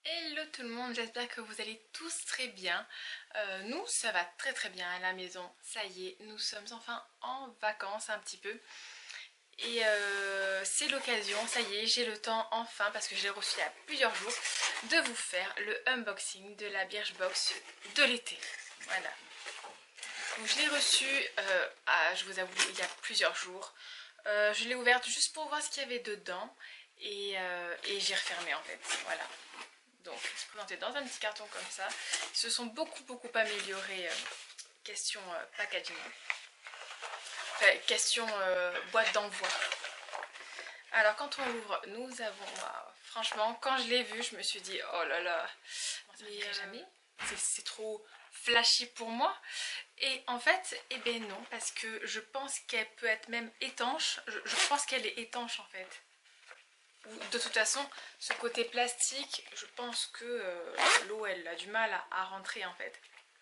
Hello tout le monde, j'espère que vous allez tous très bien. Nous, ça va très très bien à la maison. Ça y est, nous sommes enfin en vacances un petit peu. Et c'est l'occasion, ça y est, j'ai le temps enfin, parce que je l'ai reçu il y a plusieurs jours, de vous faire le unboxing de la Birchbox de l'été. Voilà. Donc je l'ai reçu, je vous avoue, il y a plusieurs jours. Je l'ai ouverte juste pour voir ce qu'il y avait dedans. Et j'ai refermé en fait. Voilà. Donc, il se présentait dans un petit carton comme ça. Ils se sont beaucoup améliorés question packaging. Enfin, question boîte d'envoi. Alors, quand on l'ouvre, nous avons... franchement, quand je l'ai vu, je me suis dit, oh là là, mais jamais. C'est trop flashy pour moi. Et en fait, eh ben non, parce que je pense qu'elle peut être même étanche. Je pense qu'elle est étanche en fait. De toute façon, ce côté plastique, je pense que l'eau, elle a du mal à rentrer en fait.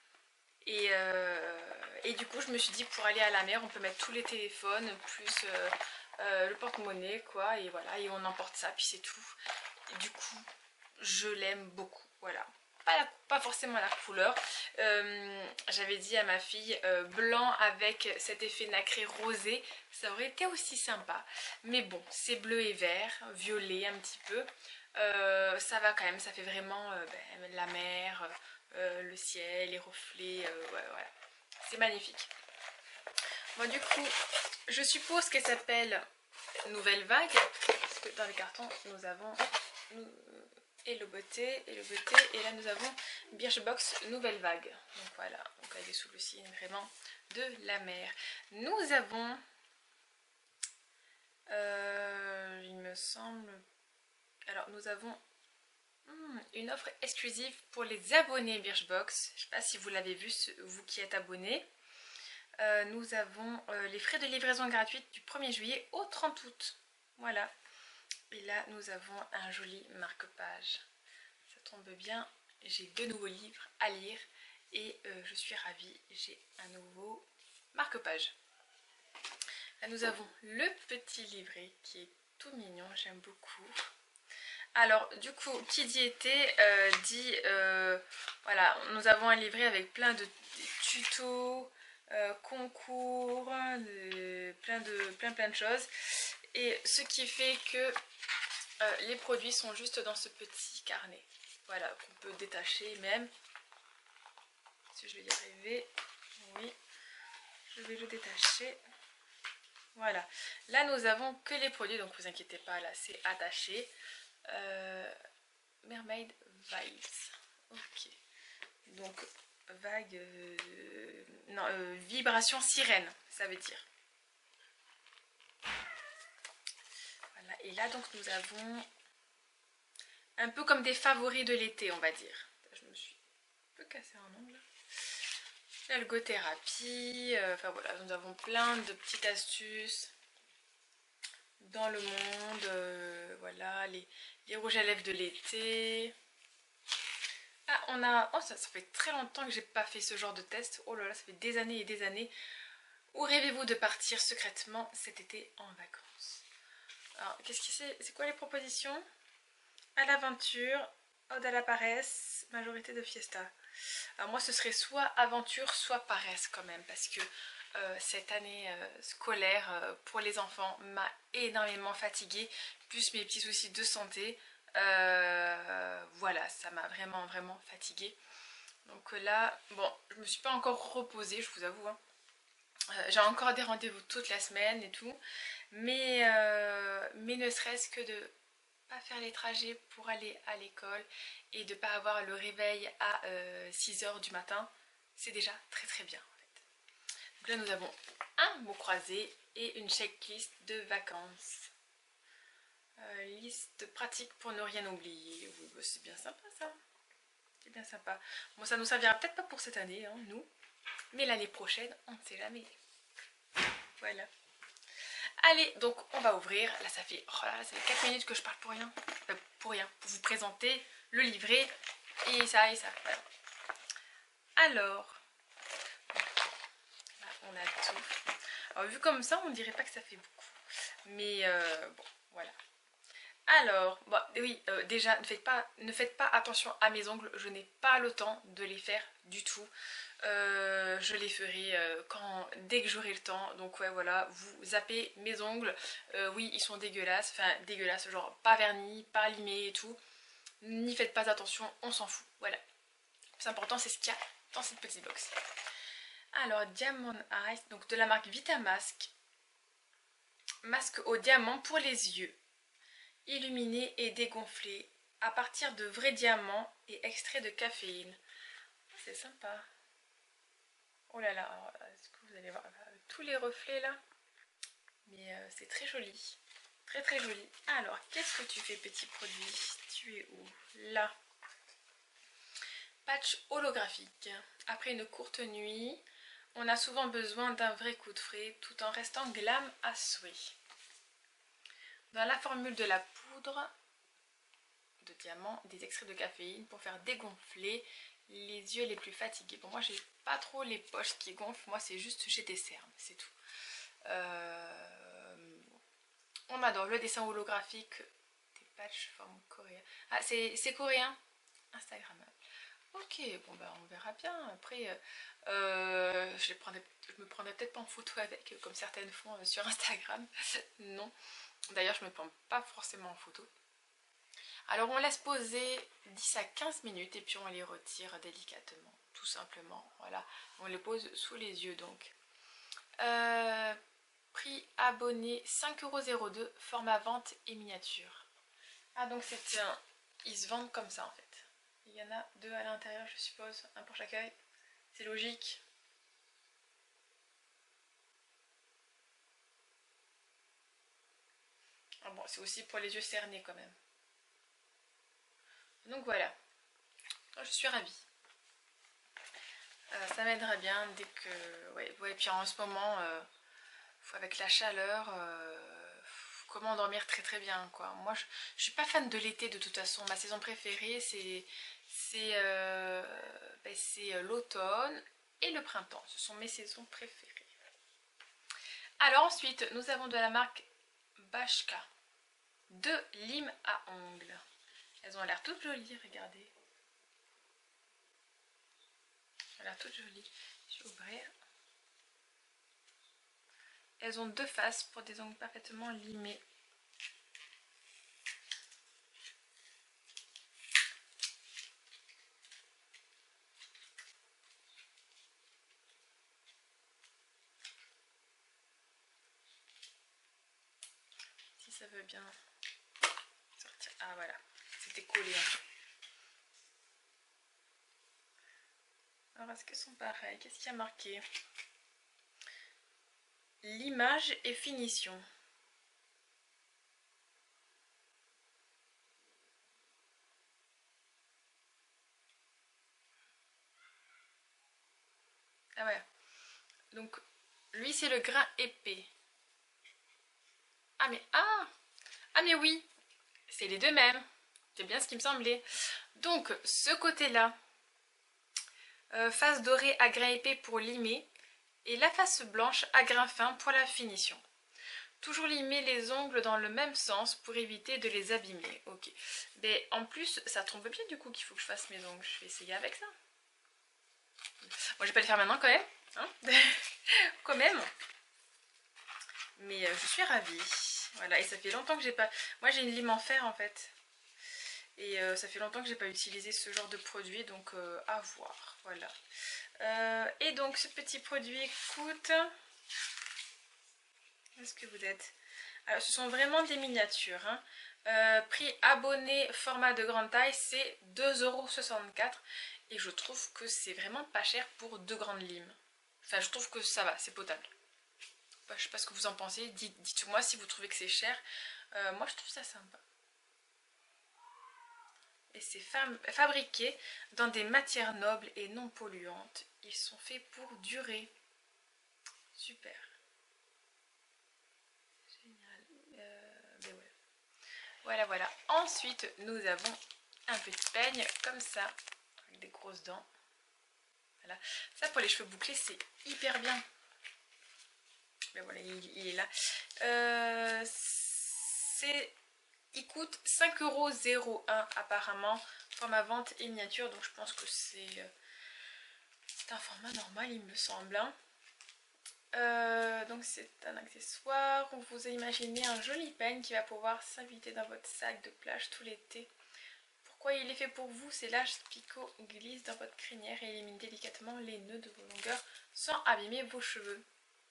Et du coup, je me suis dit, pour aller à la mer, on peut mettre tous les téléphones, plus le porte-monnaie, quoi. Et voilà, et on emporte ça, puis c'est tout. Et du coup, je l'aime beaucoup, voilà. Pas forcément la couleur. J'avais dit à ma fille blanc avec cet effet nacré rosé, ça aurait été aussi sympa. Mais bon, c'est bleu et vert, violet un petit peu. Ça va quand même, ça fait vraiment la mer, le ciel, les reflets, ouais. C'est magnifique. Bon, du coup, je suppose qu'elle s'appelle Nouvelle Vague, parce que dans les cartons, nous avons Hello Beauté, et là nous avons Birchbox Nouvelle Vague. Donc voilà, donc elle est sous le signe vraiment de la mer. Nous avons, il me semble, alors nous avons une offre exclusive pour les abonnés Birchbox. Je ne sais pas si vous l'avez vu, vous qui êtes abonnés. Nous avons les frais de livraison gratuite du 1er juillet au 30 août. Voilà. Et là, nous avons un joli marque-page. Ça tombe bien, j'ai 2 nouveaux livres à lire et je suis ravie, j'ai un nouveau marque-page. Là, nous avons le petit livret qui est tout mignon, j'aime beaucoup. Alors, du coup, qui dit été dit, voilà, nous avons un livret avec plein de tutos, concours, plein de choses. Et ce qui fait que les produits sont juste dans ce petit carnet. Voilà, qu'on peut détacher même. Si je vais y arriver, oui, je vais le détacher. Voilà, là nous avons que les produits, donc vous inquiétez pas, là c'est attaché. Mermaid Vibes, ok. Donc vague, non, vibration sirène, ça veut dire. Voilà, et là donc nous avons un peu comme des favoris de l'été, on va dire. Je me suis un peu cassé un ongle. L'algothérapie, enfin voilà, nous avons plein de petites astuces dans le monde, voilà, les rouges à lèvres de l'été. Ah, on a, oh ça fait très longtemps que j'ai pas fait ce genre de test, oh là là, ça fait des années et des années. Où rêvez-vous de partir secrètement cet été en vacances? Alors, qu'est-ce que c'est quoi les propositions? À l'aventure, ode à la paresse, majorité de fiesta. Alors moi ce serait soit aventure, soit paresse quand même, parce que cette année scolaire pour les enfants m'a énormément fatiguée, plus mes petits soucis de santé. Voilà, ça m'a vraiment fatiguée. Donc là, bon, je me suis pas encore reposée, je vous avoue. Hein. J'ai encore des rendez-vous toute la semaine et tout, mais ne serait-ce que de pas faire les trajets pour aller à l'école et de pas avoir le réveil à 6 h du matin, c'est déjà très bien en fait. Donc là nous avons un mot croisé et une checklist de vacances. Liste pratique pour ne rien oublier. Oui, bah, c'est bien sympa ça. C'est bien sympa. Bon, ça nous servira peut-être pas pour cette année, hein, nous, mais l'année prochaine, on ne sait jamais. Voilà. Allez, donc on va ouvrir. Là, ça fait, oh là, ça fait 4 minutes que je parle pour rien. Pour rien, pour vous présenter le livret et ça. Voilà. Alors, là, on a tout. Alors, vu comme ça, on dirait pas que ça fait beaucoup. Mais bon, voilà. Alors, bon, oui, déjà, ne faites pas attention à mes ongles, je n'ai pas le temps de les faire du tout. Je les ferai dès que j'aurai le temps. Donc ouais, voilà, vous zappez mes ongles. Oui, ils sont dégueulasses, enfin dégueulasses, genre pas vernis, pas limés et tout. N'y faites pas attention, on s'en fout. Voilà. Le plus important, c'est ce qu'il y a dans cette petite box. Alors, Diamond Eyes, donc de la marque Vitamask. Masque au diamant pour les yeux. Illuminé et dégonflé à partir de vrais diamants et extrait de caféine. C'est sympa. Oh là là, est-ce que vous allez voir tous les reflets là? Mais c'est très joli. Très très joli. Alors, qu'est-ce que tu fais, petit produit? Tu es où? Là. Patch holographique. Après une courte nuit, on a souvent besoin d'un vrai coup de frais tout en restant glam à souhait. Dans la formule de la poudre de diamant, des extraits de caféine pour faire dégonfler les yeux les plus fatigués. Bon, moi j'ai pas trop les poches qui gonflent, moi c'est juste j'ai des cernes, c'est tout. On adore le dessin holographique des patchs forme coréen. Ah, c'est coréen? Instagram. Ok, bon bah on verra bien. Après, je me prendrai peut-être pas en photo avec, comme certaines font sur Instagram. Non. D'ailleurs, je me prends pas forcément en photo. Alors on laisse poser 10 à 15 minutes et puis on les retire délicatement, tout simplement. Voilà, on les pose sous les yeux donc. Prix abonné 5,02 €, format vente et miniature. Ah donc c'est un... Ils se vendent comme ça en fait. Il y en a deux à l'intérieur je suppose, un pour chaque œil. C'est logique. Ah bon, c'est aussi pour les yeux cernés quand même. Donc voilà, je suis ravie. Ça m'aidera bien dès que... Ouais, puis en ce moment, avec la chaleur, comment dormir très très bien quoi. Moi je suis pas fan de l'été de toute façon. Ma saison préférée c'est l'automne et le printemps. Ce sont mes saisons préférées. Alors ensuite, nous avons de la marque Bashka. 2 limes à ongles. Elles ont l'air toutes jolies, regardez. Elles ont l'air toutes jolies. Je vais ouvrir. Elles ont 2 faces pour des ongles parfaitement limés. Si ça veut bien sortir. Ah voilà, c'était collé. Hein. Alors est-ce qu'elles sont pareilles? Qu'est-ce qu'il y a marqué? L'image et finition. Ah ouais. Donc lui c'est le grain épais. Ah mais oui, c'est les deux mêmes. C'est bien ce qui me semblait. Donc ce côté-là, face dorée à grain épais pour limer et la face blanche à grain fin pour la finition. Toujours limer les ongles dans le même sens pour éviter de les abîmer. Ok. Mais en plus, ça tombe bien du coup qu'il faut que je fasse mes ongles. Je vais essayer avec ça. Bon, je vais pas le faire maintenant quand même. Hein quand même. Mais je suis ravie. Voilà, et ça fait longtemps que j'ai pas... Moi j'ai une lime en fer en fait. Et ça fait longtemps que j'ai pas utilisé ce genre de produit, donc à voir. Voilà. Et donc ce petit produit coûte... Où est-ce que vous êtes? Alors ce sont vraiment des miniatures. Hein. Prix abonné format de grande taille, c'est 2,64 €. Et je trouve que c'est vraiment pas cher pour 2 grandes limes. Enfin, je trouve que ça va, c'est potable. Bah, je sais pas ce que vous en pensez. Dites-moi si vous trouvez que c'est cher. Moi, je trouve ça sympa. Et c'est fabriqué dans des matières nobles et non polluantes. Ils sont faits pour durer. Super. Génial. Mais ouais. Voilà, voilà. Ensuite, nous avons un petit peigne comme ça, avec des grosses dents. Voilà. Ça, pour les cheveux bouclés, c'est hyper bien. Mais voilà, il est là. C'est Il coûte 5,01 € apparemment, format vente et miniature, donc je pense que c'est un format normal il me semble. Hein. Donc c'est un accessoire où vous imaginez un joli peigne qui va pouvoir s'inviter dans votre sac de plage tout l'été. Pourquoi il est fait pour vous? Ces lâches picots glissent dans votre crinière et éliminent délicatement les nœuds de vos longueurs sans abîmer vos cheveux.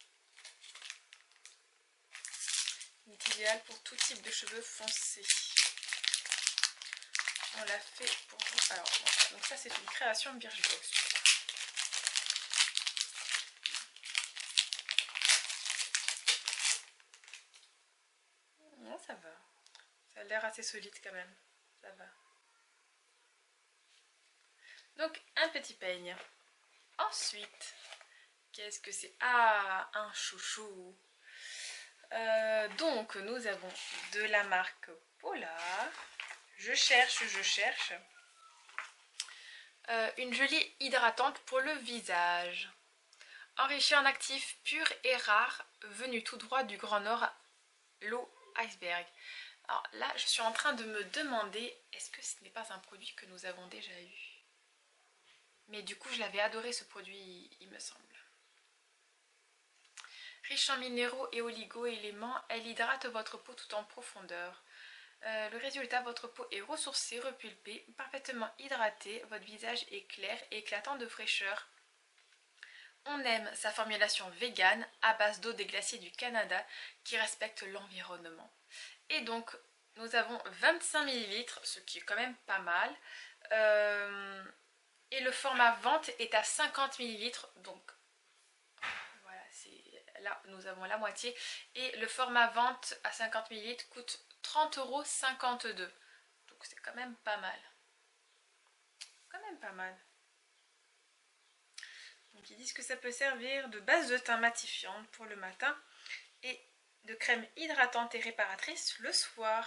Il est idéal pour tout type de cheveux foncés. On l'a fait pour vous. Alors, bon, donc ça c'est une création Birchbox. Non, ça va. Ça a l'air assez solide quand même. Ça va. Donc, un petit peigne. Ensuite, qu'est-ce que c'est? Ah, un chouchou. Donc, nous avons de la marque Polar. Je cherche. Une jolie hydratante pour le visage. Enrichie en actifs purs et rares, venus tout droit du Grand Nord, l'eau iceberg. Alors là, je suis en train de me demander, est-ce que ce n'est pas un produit que nous avons déjà eu? Mais du coup, je l'avais adoré ce produit, il me semble. Riche en minéraux et oligo-éléments, elle hydrate votre peau tout en profondeur. Le résultat, votre peau est ressourcée, repulpée, parfaitement hydratée, votre visage est clair et éclatant de fraîcheur. On aime sa formulation végane à base d'eau des glaciers du Canada qui respecte l'environnement. Et donc, nous avons 25 ml, ce qui est quand même pas mal. Et le format vente est à 50 ml, donc voilà, là nous avons la moitié. Et le format vente à 50 ml coûte 30,52 €. Donc c'est quand même pas mal. Quand même pas mal. Donc ils disent que ça peut servir de base de teint matifiante pour le matin et de crème hydratante et réparatrice le soir.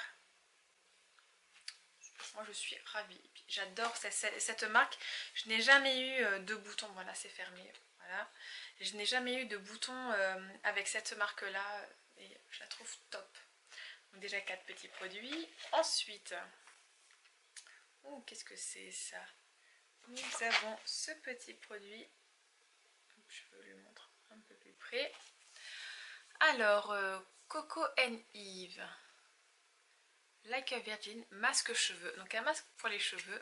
Moi je suis ravie. J'adore cette marque. Je n'ai jamais eu de bouton. Voilà, c'est fermé. Voilà. Je n'ai jamais eu de bouton avec cette marque là et je la trouve top. Donc déjà 4 petits produits. Ensuite, oh, qu'est-ce que c'est ça? Nous avons ce petit produit. Je vais le montrer un peu plus près. Alors, Coco and Eve. Like a Virgin, masque cheveux. Donc un masque pour les cheveux.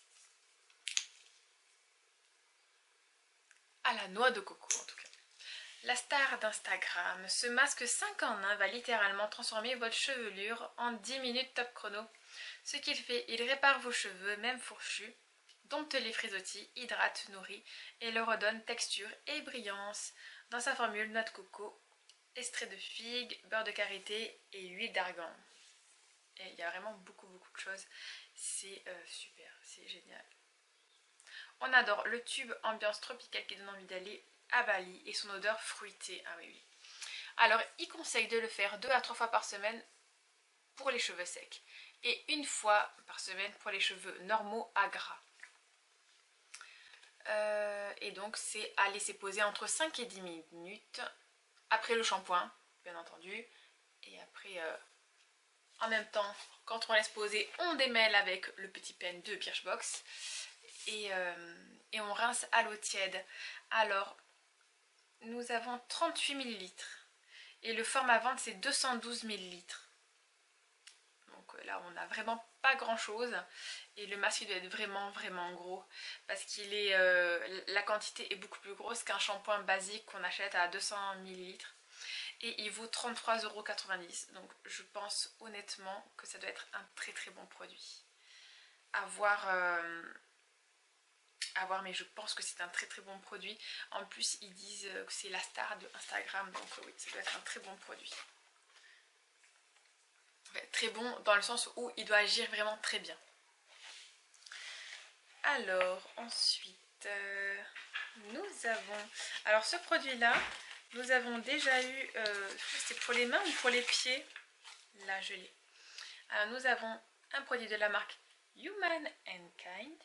À la noix de coco en tout cas. La star d'Instagram. Ce masque 5 en 1 va littéralement transformer votre chevelure en 10 minutes top chrono. Ce qu'il fait, il répare vos cheveux, même fourchus, dompte les frisottis, hydrate, nourrit et leur redonne texture et brillance. Dans sa formule, noix de coco, extrait de figue, beurre de karité et huile d'argan. Et il y a vraiment beaucoup de choses. C'est super, c'est génial. On adore le tube ambiance tropicale qui donne envie d'aller à Bali et son odeur fruitée. Ah oui, oui. Alors, il conseille de le faire 2 à 3 fois par semaine pour les cheveux secs et 1 fois par semaine pour les cheveux normaux à gras. Et donc, c'est à laisser poser entre 5 et 10 minutes après le shampoing, bien entendu. Et après, en même temps, quand on laisse poser, on démêle avec le petit peigne de Birchbox. Et on rince à l'eau tiède. Alors, nous avons 38 ml et le format vente c'est 212 ml. Donc là on n'a vraiment pas grand chose et le masque il doit être vraiment gros parce qu'il est la quantité est beaucoup plus grosse qu'un shampoing basique qu'on achète à 200 ml et il vaut 33,90 €. Donc je pense honnêtement que ça doit être un très bon produit. À voir, mais je pense que c'est un très bon produit. En plus ils disent que c'est la star de Instagram, donc oui, ça doit être un très bon produit. Enfin, très bon dans le sens où il doit agir vraiment très bien. Alors ensuite nous avons, alors ce produit là nous avons déjà eu, c'est pour les mains ou pour les pieds? Là je l'ai. Alors nous avons un produit de la marque Human and Kind.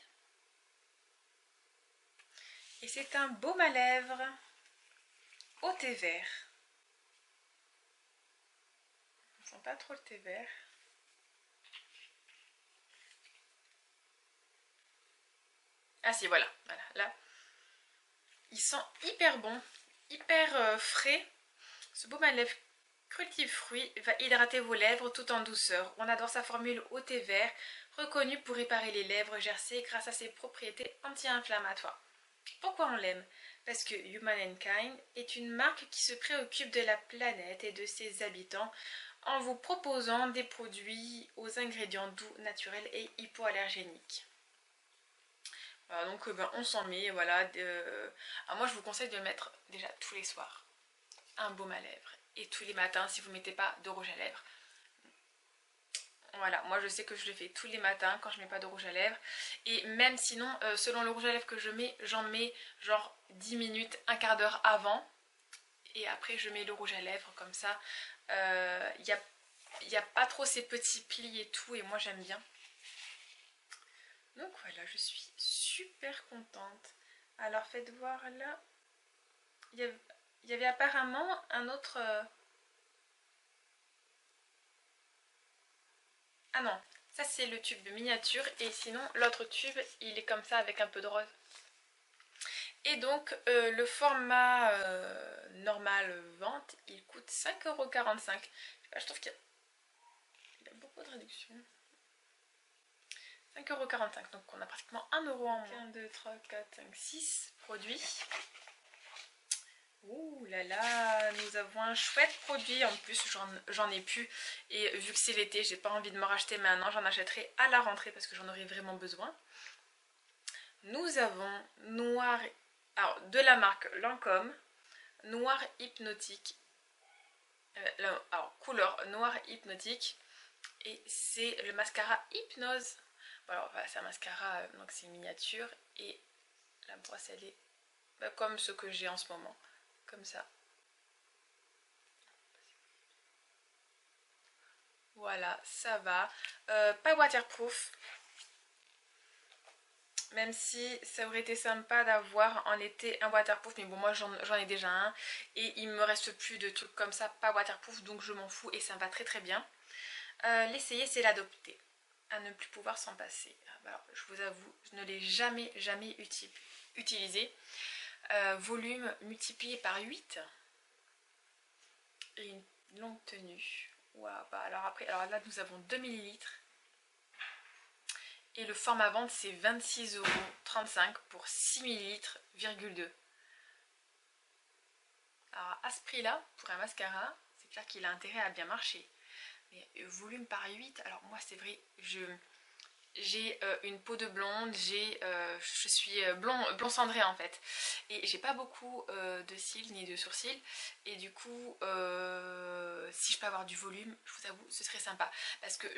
Et c'est un baume à lèvres au thé vert. On ne sent pas trop le thé vert. Ah si, voilà, voilà, là. Il sent hyper bon, hyper frais. Ce baume à lèvres Cruelty Fruit va hydrater vos lèvres tout en douceur. On adore sa formule au thé vert, reconnue pour réparer les lèvres gercées grâce à ses propriétés anti-inflammatoires. Pourquoi on l'aime? Parce que Humankind est une marque qui se préoccupe de la planète et de ses habitants en vous proposant des produits aux ingrédients doux, naturels et hypoallergéniques. Voilà, donc on s'en met, voilà. Alors moi je vous conseille de le mettre déjà tous les soirs. Un baume à lèvres. Et tous les matins si vous ne mettez pas de rouge à lèvres. Voilà, moi je sais que je le fais tous les matins quand je mets pas de rouge à lèvres. Et même sinon, selon le rouge à lèvres que je mets, j'en mets genre 10 minutes, un quart d'heure avant. Et après je mets le rouge à lèvres comme ça. Il n'y a pas trop ces petits plis et tout. Et moi j'aime bien. Donc voilà, je suis super contente. Alors faites voir là. Il y avait apparemment un autre... Ah non, ça c'est le tube miniature et sinon l'autre tube il est comme ça avec un peu de rose. Et donc le format normal vente il coûte 5,45 €. Je trouve qu'il y a beaucoup de réduction. 5,45 €, donc on a pratiquement 1 € en moins. 1, 2, 3, 4, 5, 6 produits. Ouh là là, nous avons un chouette produit, en plus j'en ai plus et vu que c'est l'été, j'ai pas envie de me racheter maintenant, j'en achèterai à la rentrée parce que j'en aurai vraiment besoin. Nous avons noir, alors de la marque Lancôme, noir hypnotique, alors couleur noir hypnotique et c'est le mascara Hypnose. Voilà, c'est un mascara, donc c'est miniature et la brosse elle est comme ce que j'ai en ce moment, comme ça. Voilà, ça va. Pas waterproof. Même si ça aurait été sympa d'avoir en été un waterproof. Mais bon, moi j'en ai déjà un. Et il me reste plus de trucs comme ça, pas waterproof. Donc je m'en fous et ça me va très très bien. L'essayer, c'est l'adopter. À ne plus pouvoir s'en passer. Alors, je vous avoue, je ne l'ai jamais utilisé. Volume multiplié par 8. Et une longue tenue. Wow, bah alors après, alors là nous avons 2 ml. Et le format vente c'est 26,35 € pour 6 ml,2. Alors à ce prix là, pour un mascara, c'est clair qu'il a intérêt à bien marcher. Mais volume par 8, alors moi c'est vrai, j'ai une peau de blonde, je suis blond cendré en fait. Et j'ai pas beaucoup de cils ni de sourcils. Et du coup, si je peux avoir du volume, je vous avoue, ce serait sympa. Parce que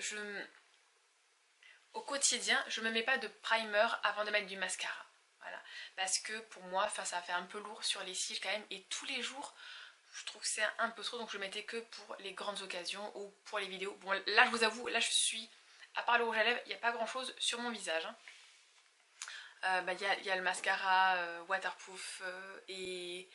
au quotidien, je ne me mets pas de primer avant de mettre du mascara. Voilà. Parce que pour moi, ça fait un peu lourd sur les cils quand même. Et tous les jours, je trouve que c'est un peu trop. Donc je mettais que pour les grandes occasions ou pour les vidéos. Bon, là, je vous avoue, là, je suis... À part le rouge à lèvres, il n'y a pas grand chose sur mon visage. Y a le mascara waterproof et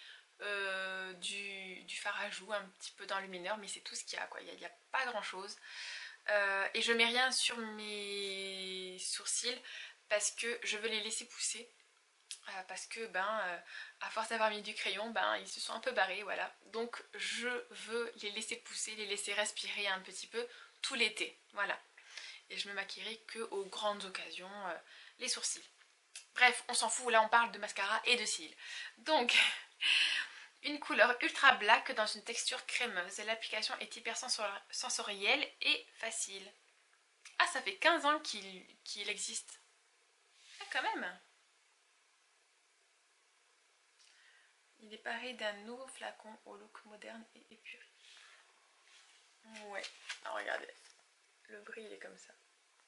du fard à joues un petit peu d'enlumineur, mais c'est tout ce qu'il y a, quoi. Il n'y a pas grand chose. Et je mets rien sur mes sourcils parce que je veux les laisser pousser. Parce que à force d'avoir mis du crayon, ils se sont un peu barrés, voilà. Donc je veux les laisser pousser, les laisser respirer un petit peu tout l'été, voilà. Et je me maquillerai que aux grandes occasions, les sourcils. Bref, on s'en fout, là on parle de mascara et de cils. Donc, une couleur ultra black dans une texture crémeuse. L'application est hyper sensorielle et facile. Ah, ça fait 15 ans qu'il existe. Ah, quand même. Il est paré d'un nouveau flacon au look moderne et épuré. Ouais, alors regardez. Le bris il est comme ça.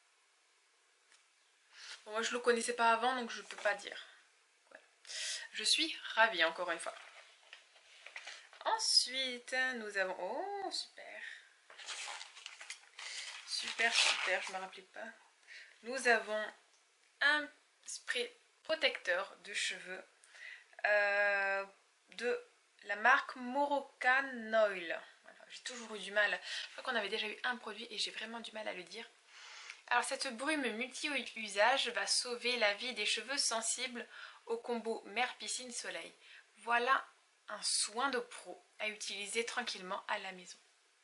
Bon, moi je le connaissais pas avant donc je peux pas dire. Voilà. Je suis ravie encore une fois. Ensuite nous avons... Oh super. Super, je me rappelais pas. Nous avons un spray protecteur de cheveux de la marque Moroccan Oil. Voilà, j'ai toujours eu du mal. Je crois qu'on avait déjà eu un produit et j'ai vraiment du mal à le dire. Alors cette brume multi-usage va sauver la vie des cheveux sensibles au combo mer, piscine, soleil. Voilà un soin de pro à utiliser tranquillement à la maison.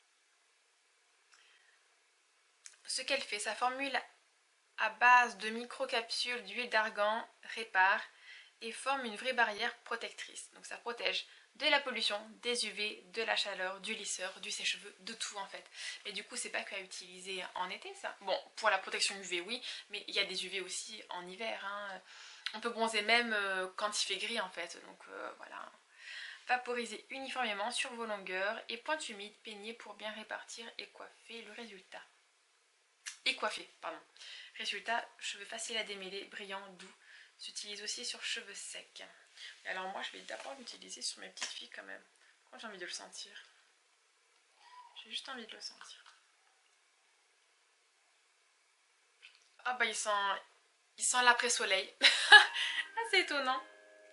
Ce qu'elle fait, sa formule à base de microcapsules d'huile d'argan répare et forme une vraie barrière protectrice. Donc ça protège de la pollution, des UV, de la chaleur, du lisseur, du sèche-cheveux, de tout en fait. Mais du coup c'est pas qu'à utiliser en été ça. Bon, pour la protection UV oui, mais il y a des UV aussi en hiver. Hein. On peut bronzer même quand il fait gris en fait. Donc voilà. Vaporiser uniformément sur vos longueurs et pointe humide, peigner pour bien répartir et coiffer le résultat. Et coiffer, pardon. Résultat, cheveux faciles à démêler, brillants, doux. S'utilise aussi sur cheveux secs. Et alors moi, je vais d'abord l'utiliser sur mes petites filles quand même. Moi, j'ai envie de le sentir. J'ai juste envie de le sentir. Ah bah, il sent l'après-soleil. Ah, c'est étonnant.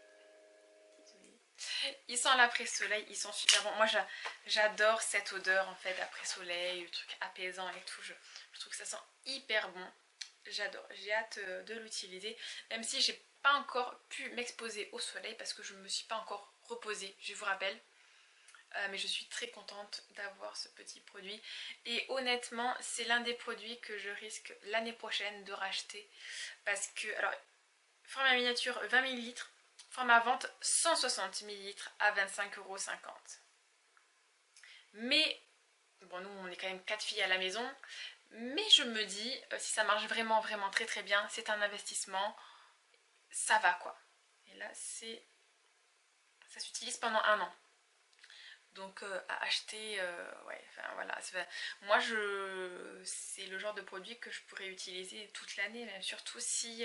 Il sent l'après-soleil, ils sont super bons. Moi, j'adore cette odeur en fait d'après-soleil, le truc apaisant et tout. Je trouve que ça sent hyper bon. J'adore, j'ai hâte de l'utiliser, même si j'ai pas encore pu m'exposer au soleil parce que je me suis pas encore reposée, je vous rappelle. Mais je suis très contente d'avoir ce petit produit. Et honnêtement, c'est l'un des produits que je risque l'année prochaine de racheter. Parce que, alors, format miniature 20 ml, format vente 160 ml à 25,50 €. Mais, bon, nous on est quand même 4 filles à la maison. Mais je me dis, si ça marche vraiment vraiment très très bien, c'est un investissement, ça va quoi. Et là ça s'utilise pendant un an. Donc à acheter, ouais, enfin voilà. Moi c'est le genre de produit que je pourrais utiliser toute l'année, même surtout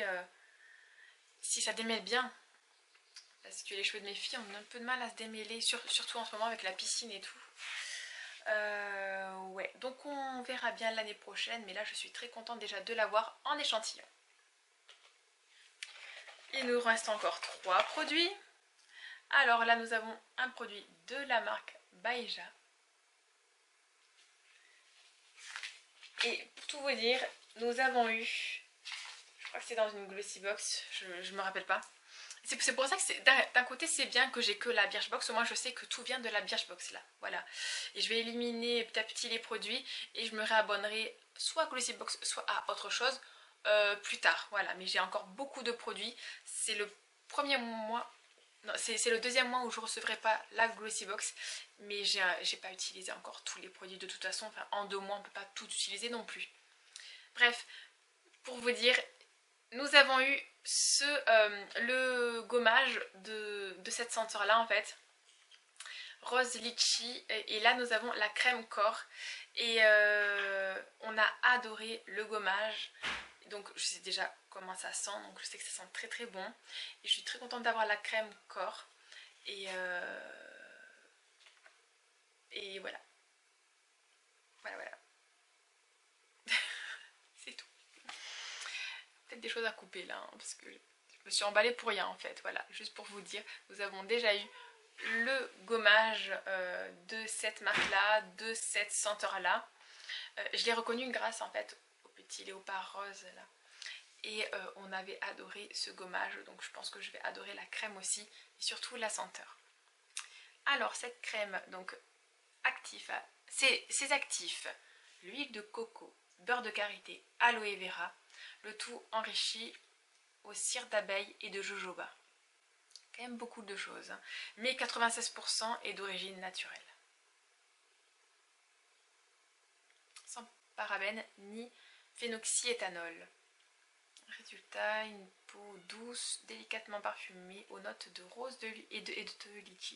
si ça démêle bien. Parce que les cheveux de mes filles ont un peu de mal à se démêler, surtout en ce moment avec la piscine et tout. Ouais, donc on verra bien l'année prochaine, mais là je suis très contente déjà de l'avoir en échantillon. Il nous reste encore 3 produits. Alors là nous avons un produit de la marque Baeja. Et pour tout vous dire, nous avons eu, je crois que c'est dans une Glossy Box, je me rappelle pas. C'est pour ça que d'un côté c'est bien que j'ai que la Birchbox, au moins je sais que tout vient de la Birchbox là, voilà. Et je vais éliminer petit à petit les produits et je me réabonnerai soit à Glossy Box, soit à autre chose plus tard, voilà. Mais j'ai encore beaucoup de produits, c'est le premier mois, non c'est le deuxième mois où je ne recevrai pas la Glossy Box, mais j'ai pas utilisé encore tous les produits de toute façon, enfin en 2 mois on peut pas tout utiliser non plus. Bref, pour vous dire, nous avons eu le gommage de cette senteur là en fait, rose litchi, et là nous avons la crème corps et on a adoré le gommage. Donc je sais déjà comment ça sent, donc je sais que ça sent très très bon et je suis très contente d'avoir la crème corps et voilà, voilà. C'est tout. Peut-être des choses à couper là, hein, parce que je me suis emballée pour rien en fait. Voilà, juste pour vous dire, nous avons déjà eu le gommage de cette marque là, de cette senteur là. Je l'ai reconnu grâce en fait au petit léopard rose là. Et on avait adoré ce gommage, donc je pense que je vais adorer la crème aussi, et surtout la senteur. Alors cette crème, donc actif, c'est actif, l'huile de coco, beurre de karité, aloe vera, le tout enrichi au cire d'abeille et de jojoba. Quand même beaucoup de choses, hein. Mais 96% est d'origine naturelle. Sans parabènes ni phénoxyéthanol. Résultat, une peau douce, délicatement parfumée aux notes de rose et de litchi.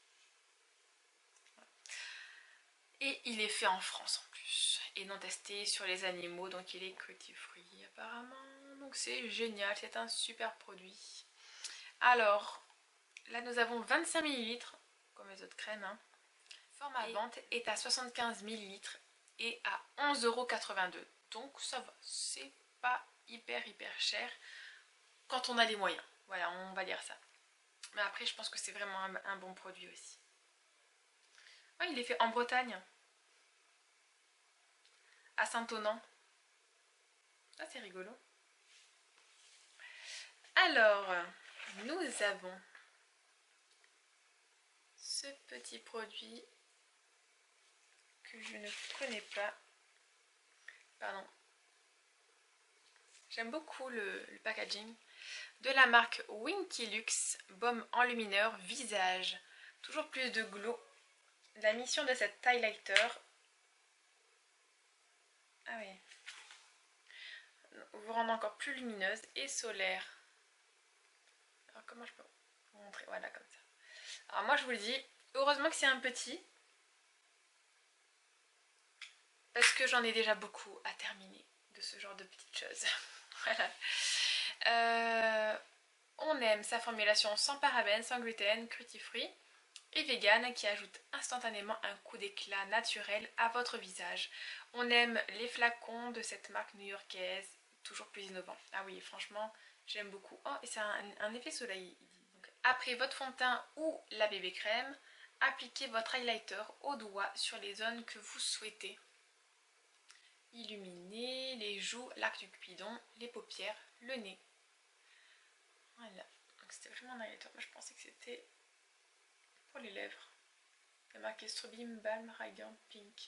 Et il est fait en France en plus, et non testé sur les animaux, donc il est cruelty-free apparemment. Donc c'est génial, c'est un super produit. Alors, là nous avons 25 ml, comme les autres crèmes. Hein. Format vente est à 75 ml et à 11,82 €. Donc ça va, c'est pas hyper cher quand on a les moyens. Voilà, on va dire ça. Mais après, je pense que c'est vraiment un bon produit aussi. Ouais, il est fait en Bretagne, à Saint-Onant. Ah, c'est rigolo. Alors, nous avons ce petit produit que je ne connais pas. Pardon. J'aime beaucoup le packaging. De la marque Winkilux, baume enlumineur visage. Toujours plus de glow. La mission de cet highlighter. Ah oui. Vous rendre encore plus lumineuse et solaire. Alors comment je peux vous montrer? Voilà, comme ça. Alors moi je vous le dis, heureusement que c'est un petit. Parce que j'en ai déjà beaucoup à terminer de ce genre de petites choses. Voilà. On aime sa formulation sans parabènes, sans gluten, cruelty-free et vegan qui ajoute instantanément un coup d'éclat naturel à votre visage. On aime les flacons de cette marque new-yorkaise, toujours plus innovant. Ah oui, franchement, j'aime beaucoup. Oh, et c'est un effet soleil. Donc, après votre fond de teint ou la bébé crème, appliquez votre highlighter au doigt sur les zones que vous souhaitez. Illuminer les joues, l'arc du cupidon, les paupières, le nez. Voilà, donc c'était vraiment un highlighter. Moi je pensais que c'était pour les lèvres. Il y a marqué Strobim Balm Radiant Pink.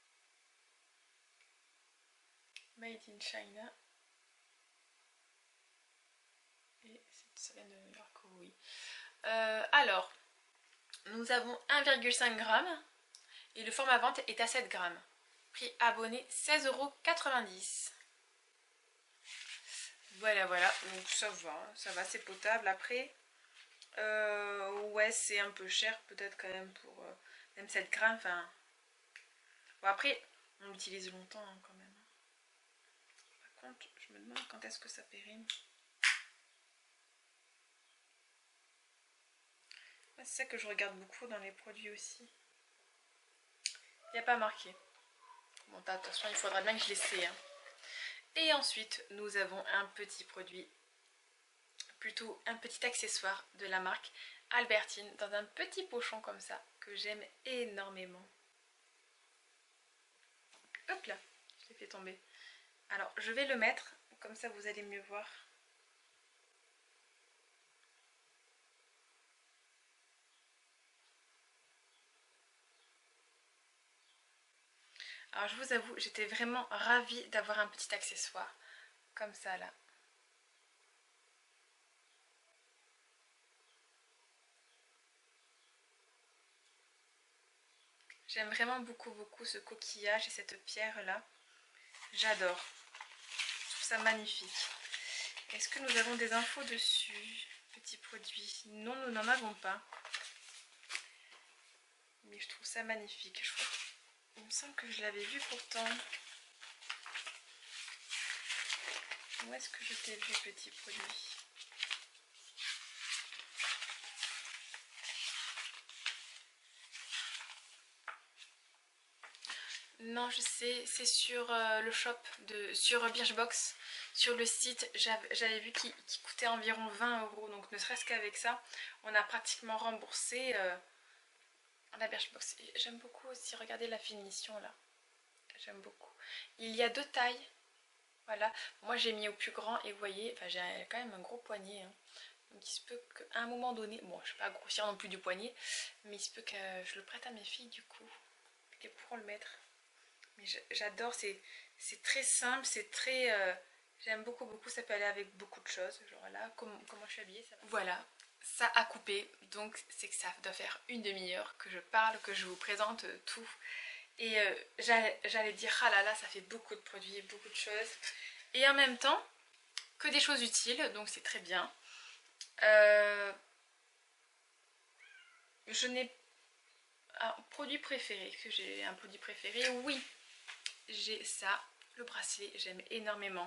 Made in China. Et ça vient de New York, oui. Alors, nous avons 1,5 g et le format vente est à 7 g. Prix abonné 16,90 €. Voilà, voilà, donc ça va, c'est potable. Après, ouais, c'est un peu cher peut-être quand même pour même 7 grammes. Enfin, bon, après, on l'utilise longtemps hein, quand même. Par contre, je me demande quand est-ce que ça périme. C'est ça que je regarde beaucoup dans les produits aussi. Il n'y a pas marqué. Bon, attention, il faudra bien que je l'essaie. Hein. Et ensuite, nous avons un petit produit, plutôt un petit accessoire de la marque Albertine, dans un petit pochon comme ça, que j'aime énormément. Hop là, je l'ai fait tomber. Alors, je vais le mettre, comme ça vous allez mieux voir. Alors, je vous avoue, j'étais vraiment ravie d'avoir un petit accessoire, comme ça là. J'aime vraiment beaucoup ce coquillage et cette pierre là. J'adore. Je trouve ça magnifique. Est-ce que nous avons des infos dessus? Petit produit. Non, nous n'en avons pas. Mais je trouve ça magnifique. Il me semble que je l'avais vu pourtant. Où est-ce que je t'ai vu, petit produit? Non, je sais, c'est sur le shop, sur Birchbox, sur le site, j'avais vu qu'il coûtait environ 20 €, donc ne serait-ce qu'avec ça, on a pratiquement remboursé la Birchbox. J'aime beaucoup aussi, regardez la finition là, j'aime beaucoup. Il y a deux tailles, voilà, moi j'ai mis au plus grand et vous voyez, enfin, j'ai quand même un gros poignet, hein. Donc il se peut qu'à un moment donné, bon je ne vais pas grossir non plus du poignet, mais il se peut que je le prête à mes filles du coup, qu'elles pourront le mettre. Mais j'adore, c'est très simple, c'est très... j'aime beaucoup, ça peut aller avec beaucoup de choses. Genre là, comment je suis habillée, ça va. Voilà, ça a coupé, donc c'est que ça doit faire une demi-heure que je parle, que je vous présente tout. Et j'allais dire, ah là là, ça fait beaucoup de produits, beaucoup de choses. Et en même temps, que des choses utiles, donc c'est très bien. Je n'ai un produit préféré, que j'ai un produit préféré, oui. J'ai ça, le bracelet, j'aime énormément.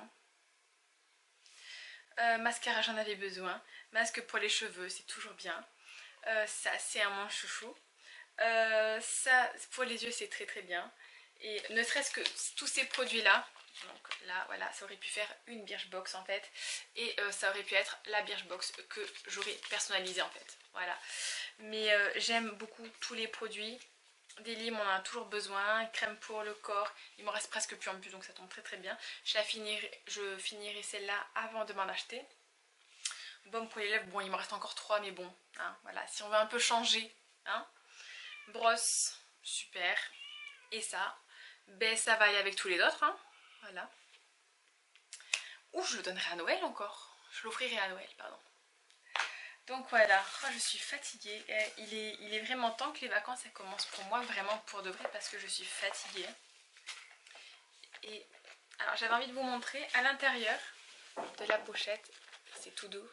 Mascara, j'en avais besoin. Masque pour les cheveux, c'est toujours bien. Ça, c'est un mon chouchou. Ça, pour les yeux, c'est très bien. Et ne serait-ce que tous ces produits-là, donc là, voilà, ça aurait pu faire une Birchbox en fait. Et ça aurait pu être la Birchbox que j'aurais personnalisée en fait. Voilà. Mais j'aime beaucoup tous les produits. des limes, on en a toujours besoin. Crème pour le corps, il m'en reste presque plus en plus, donc ça tombe très très bien. Je finirai celle-là avant de m'en acheter. Baume pour les lèvres, bon il m'en reste encore 3, mais bon, hein, voilà, si on veut un peu changer, hein. Brosse, super. Et ça, ben ça va aller avec tous les autres, hein. Voilà. Ou je le donnerai à Noël encore. Je l'offrirai à Noël, pardon. Donc voilà, oh, je suis fatiguée. Il est vraiment temps que les vacances ça commence pour moi, vraiment pour de vrai, parce que je suis fatiguée. Et alors j'avais envie de vous montrer à l'intérieur de la pochette. C'est tout doux.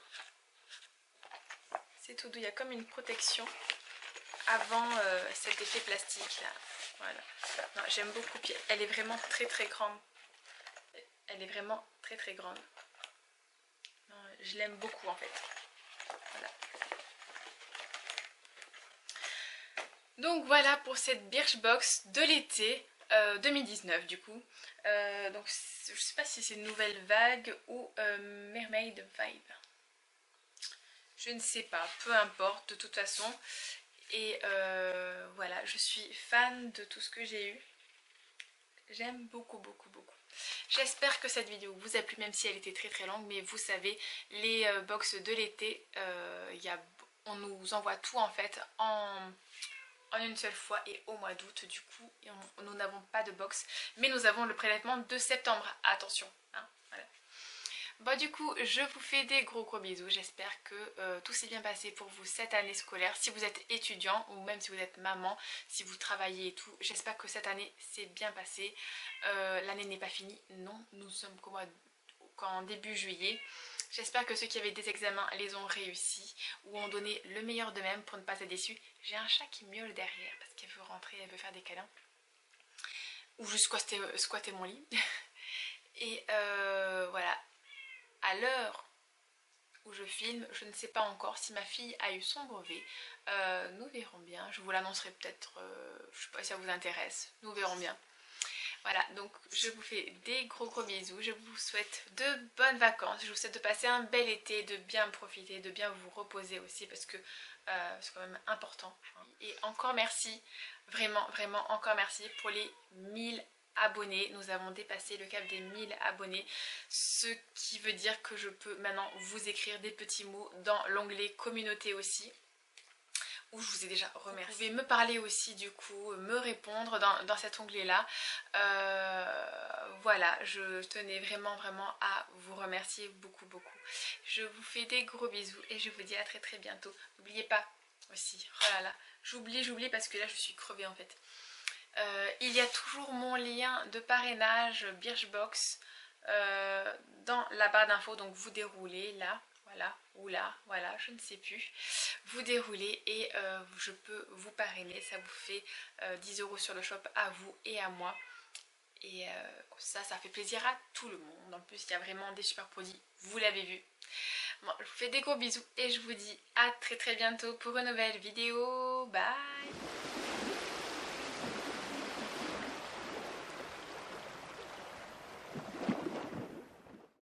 C'est tout doux, il y a comme une protection avant cet effet plastique là. Voilà. J'aime beaucoup. Puis elle est vraiment très très grande. Elle est vraiment très très grande. Non, je l'aime beaucoup en fait. Voilà. Donc voilà pour cette Birchbox de l'été 2019 du coup. Donc je sais pas si c'est Nouvelle Vague ou Mermaid Vibe. Je ne sais pas, peu importe de toute façon. Et voilà, je suis fan de tout ce que j'ai eu. J'aime beaucoup beaucoup beaucoup. J'espère que cette vidéo vous a plu, même si elle était très très longue. Mais vous savez, les box de l'été, on nous envoie tout en fait en une seule fois et au mois d'août du coup. Et nous n'avons pas de box, mais nous avons le prélèvement de septembre. Attention, hein, voilà. Bon du coup je vous fais des gros bisous, j'espère que tout s'est bien passé pour vous cette année scolaire. Si vous êtes étudiant ou même si vous êtes maman, si vous travaillez et tout, j'espère que cette année s'est bien passée. L'année n'est pas finie, non, nous sommes qu'en début juillet. J'espère que ceux qui avaient des examens les ont réussi ou ont donné le meilleur d'eux-mêmes pour ne pas être déçus. J'ai un chat qui miaule derrière parce qu'elle veut rentrer, elle veut faire des câlins. Ou juste squatter mon lit. Et voilà. À l'heure où je filme, je ne sais pas encore si ma fille a eu son brevet. Nous verrons bien. Je vous l'annoncerai peut-être, je ne sais pas si ça vous intéresse. Nous verrons bien. Voilà, donc je vous fais des gros bisous. Je vous souhaite de bonnes vacances. Je vous souhaite de passer un bel été, de bien profiter, de bien vous reposer aussi parce que c'est quand même important. Et encore merci, vraiment, vraiment encore merci pour les 1000 abonnés. Nous avons dépassé le cap des 1000 abonnés, ce qui veut dire que je peux maintenant vous écrire des petits mots dans l'onglet communauté aussi, où je vous ai déjà remercié. Vous pouvez me parler aussi du coup, me répondre dans cet onglet là. Voilà, je tenais vraiment à vous remercier beaucoup. Je vous fais des gros bisous et je vous dis à très bientôt. N'oubliez pas aussi, oh là là, j'oublie parce que là je suis crevée en fait. Il y a toujours mon lien de parrainage Birchbox dans la barre d'infos, donc vous déroulez là, voilà, ou là, voilà, je ne sais plus. Vous déroulez et je peux vous parrainer, ça vous fait 10 € sur le shop à vous et à moi. Et ça fait plaisir à tout le monde. En plus, il y a vraiment des super produits, vous l'avez vu. Bon, je vous fais des gros bisous et je vous dis à très bientôt pour une nouvelle vidéo. Bye!